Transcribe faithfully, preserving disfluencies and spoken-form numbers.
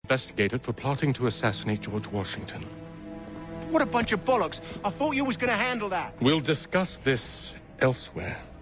Investigated for plotting to assassinate George Washington. What a bunch of bollocks. I thought you was gonna handle that. We'll discuss this elsewhere.